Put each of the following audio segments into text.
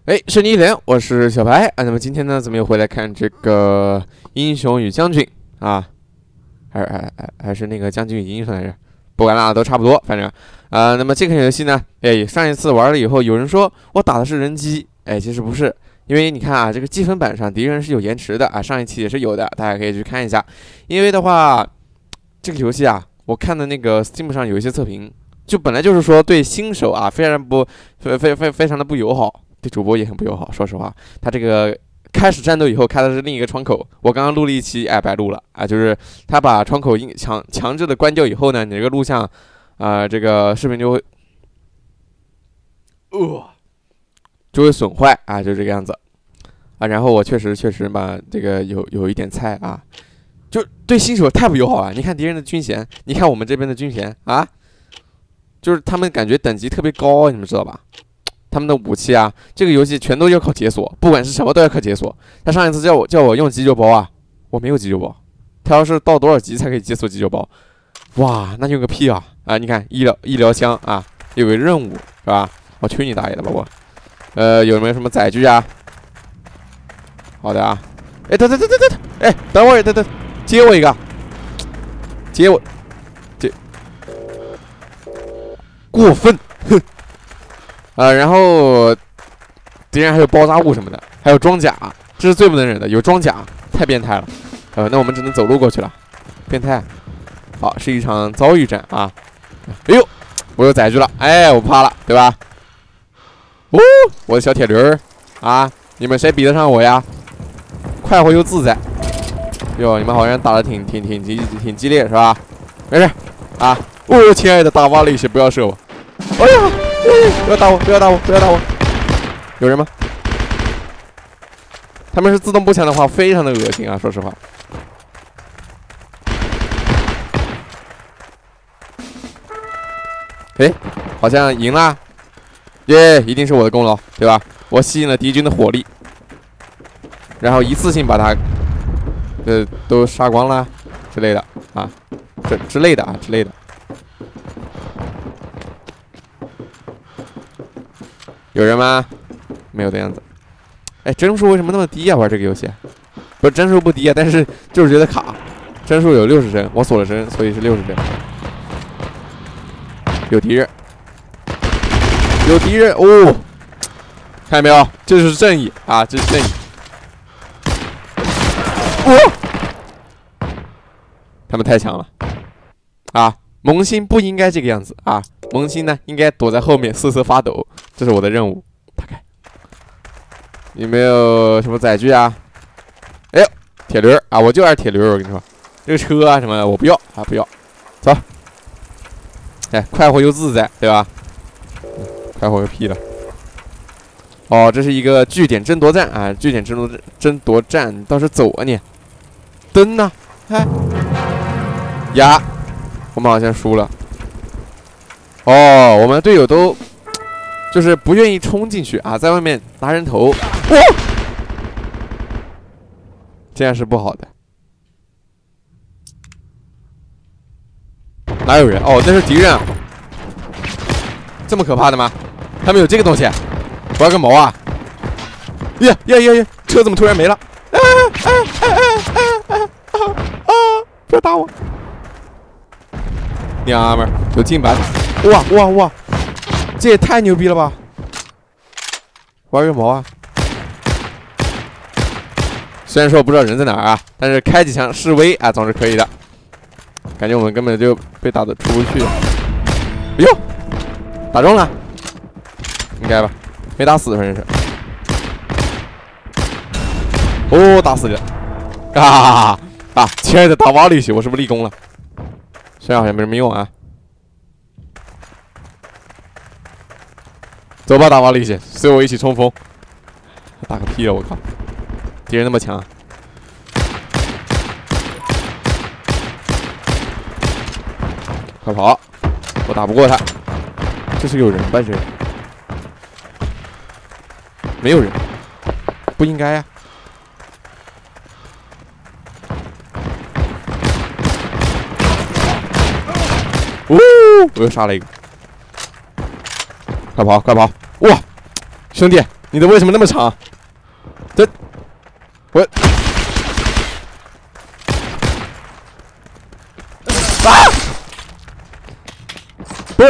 哎，是你脸，我是小白啊。那么今天呢，咱们又回来看这个英雄与将军啊，还是那个将军与英雄来着，不管啦，都差不多，反正那么这款游戏呢，哎，上一次玩了以后，有人说我打的是人机，哎，其实不是，因为你看啊，这个积分板上敌人是有延迟的啊，上一期也是有的，大家可以去看一下。因为的话，这个游戏啊，我看的那个 Steam 上有一些测评，就本来就是说对新手啊非常的不友好。对主播也很不友好，说实话，他这个开始战斗以后开的是另一个窗口，我刚刚录了一期，哎，白录了啊，就是他把窗口强制的关掉以后呢，你这个录像，这个视频就会损坏啊，就这个样子啊。然后我确实吧，这个有一点菜啊，就对新手太不友好了。你看敌人的军衔，你看我们这边的军衔啊，就是他们感觉等级特别高，你们知道吧？他们的武器啊，这个游戏全都要靠解锁，不管是什么都要靠解锁。他上一次叫我用急救包啊，我没有急救包。他要是到多少级才可以解锁急救包？哇，那用个屁啊！啊，你看医疗箱啊，有个任务是吧？我去你大爷的吧我！有没有什么载具啊？好的啊。哎，等，哎，等会儿，等，接我一个，过分，哼。然后敌人还有爆炸物什么的，还有装甲，这是最不能忍的，有装甲太变态了。那我们只能走路过去了，变态。好，是一场遭遇战啊！哎呦，我有载具了，哎，我不怕了，对吧？哦，我的小铁驴儿啊，你们谁比得上我呀？快活又自在。哟，你们好像打得挺激烈是吧？没事啊。哦，亲爱的大蛙力士，不要射我！哎呀！不要打我！有人吗？他们是自动步枪的话，非常的恶心啊！说实话。哎，好像赢了，耶！一定是我的功劳，对吧？我吸引了敌军的火力，然后一次性把他，都杀光了之类的啊，之类的。有人吗？没有的样子。哎，帧数为什么那么低啊？玩这个游戏，不是帧数不低啊，但是就是觉得卡。帧数有60帧，我锁了帧，所以是60帧。有敌人哦！看见没有？这就是正义啊！这是正义。他们太强了啊！萌新不应该这个样子啊！萌新呢，应该躲在后面瑟瑟发抖。这是我的任务，打开。有没有什么载具啊？哎呦，铁驴啊！我就爱铁驴，我跟你说，这个车啊什么的我不要啊，不要。走，哎，快活又自在，对吧？快活个屁了！哦，这是一个据点争夺战啊！据点争夺战，你倒是走啊你！灯呢？哎呀，我们好像输了。哦，我们队友都。就是不愿意冲进去啊，在外面拿人头，这样是不好的。哪有人？哦，那是敌人啊！这么可怕的吗？他们有这个东西？玩个毛啊！呀！车怎么突然没了？不要打我！娘们儿，有近板！哇！这也太牛逼了吧！玩个毛啊！虽然说我不知道人在哪儿啊，但是开几枪示威啊，总是可以的。感觉我们根本就被打得出不去。哎呦，打中了，应该吧？没打死，反正是。哦，打死了！亲爱的大蛙力士，我是不是立功了？虽然好像没什么用啊。走吧，大蛙力士，随我一起冲锋！打个屁了，我靠！敌人那么强，快跑！我打不过他。这是有人吧？这没有人，不应该呀！哦，我又杀了一个。快跑！哇，兄弟， 你的为什么那么长？这我啊！不是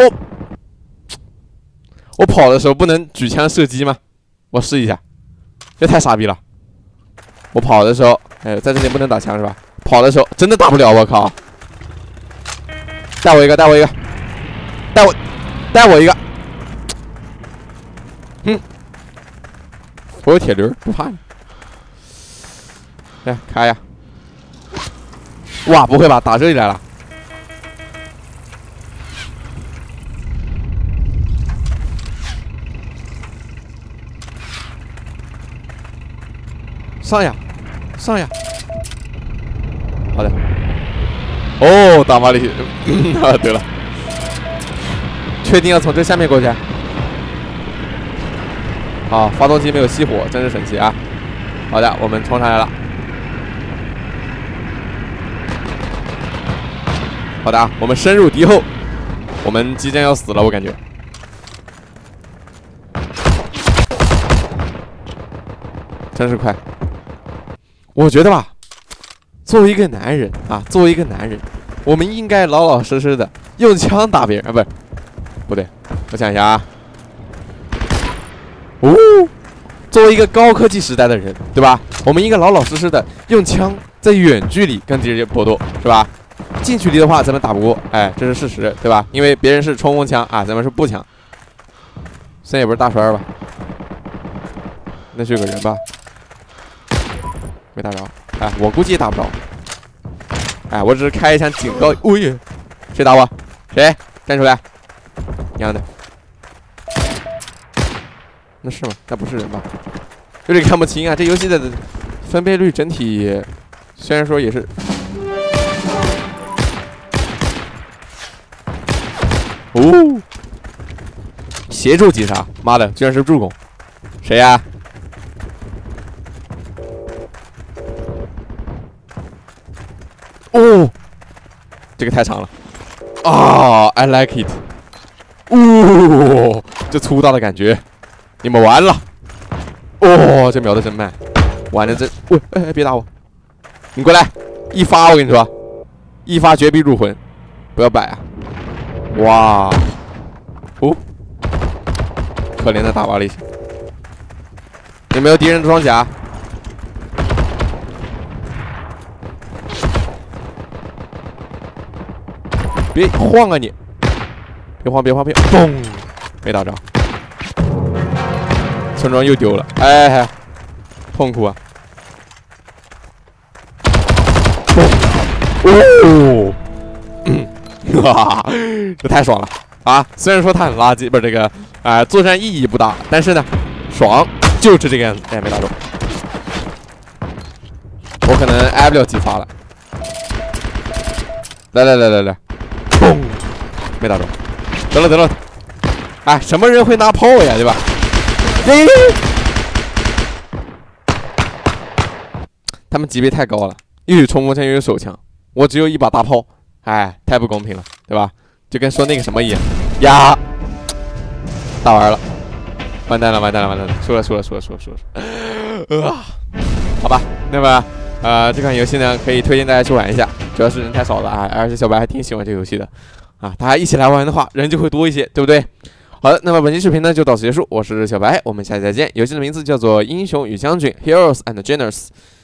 我跑的时候不能举枪射击吗？我试一下，这太傻逼了。我跑的时候，哎，在这里不能打枪是吧？跑的时候真的打不了，我靠！带我一个，带我一个，带我一个。我有铁驴，不怕你。来开呀！哇，不会吧？打这里来了？上呀，上呀！好的。哦，打马里，啊，对了，确定要从这下面过去？好，发动机没有熄火，真是神奇啊！好的，我们冲上来了。好的啊，我们深入敌后，我们即将要死了，我感觉。真是快！我觉得吧，作为一个男人啊，作为一个男人，我们应该老老实实的用枪打别人啊，不对，我想一下啊。哦，作为一个高科技时代的人，对吧？我们应该老老实实的用枪在远距离跟敌人搏斗，是吧？近距离的话，咱们打不过，哎，这是事实，对吧？因为别人是冲锋枪啊，咱们是步枪。虽然也不是大栓吧？那是有个人吧？没打着，哎，我估计也打不着。哎，我只是开一枪警告。哎呀，谁打我？谁？站出来！娘的！那是吗？那不是人吧？有点看不清啊。这游戏的分辨率整体虽然说也是，哦，协助击杀，妈的，居然是助攻！谁呀？哦，这个太长了啊 ！I like it。哦，这粗大的感觉。你们完了！哦，这瞄的真慢，玩的真……喂，哎，别打我！你过来，一发我跟你说，一发绝逼入魂，不要摆啊！哇，哦，可怜的大瓦力，有没有敌人的装甲？别晃啊你！别晃，别晃，别！嘣，没打着。村庄又丢了，哎，痛苦啊！哦，哈哈，这太爽了啊！虽然说它很垃圾，不是这个作战意义不大，但是呢，爽就是这个样子。哎，没打中，我可能挨不了几发了。来，砰，没打中，得了，哎，什么人会拿炮呀，对吧？他们级别太高了，又有冲锋枪又有手枪，我只有一把大炮，哎，太不公平了，对吧？就跟说那个什么一样呀，打完了，完蛋了，输了，好吧，那么这款游戏呢，可以推荐大家去玩一下，主要是人太少了啊，而且小白还挺喜欢这个游戏的啊，大家一起来玩的话，人就会多一些，对不对？好的，那么本期视频呢就到此结束，我是小白，我们下期再见。游戏的名字叫做《英雄与将军》（Heroes and Generals）。